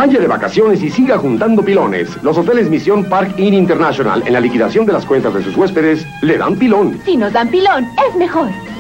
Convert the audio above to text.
Vaya de vacaciones y siga juntando pilones. Los hoteles Misión Park Inn International, en la liquidación de las cuentas de sus huéspedes, le dan pilón. Si nos dan pilón, es mejor.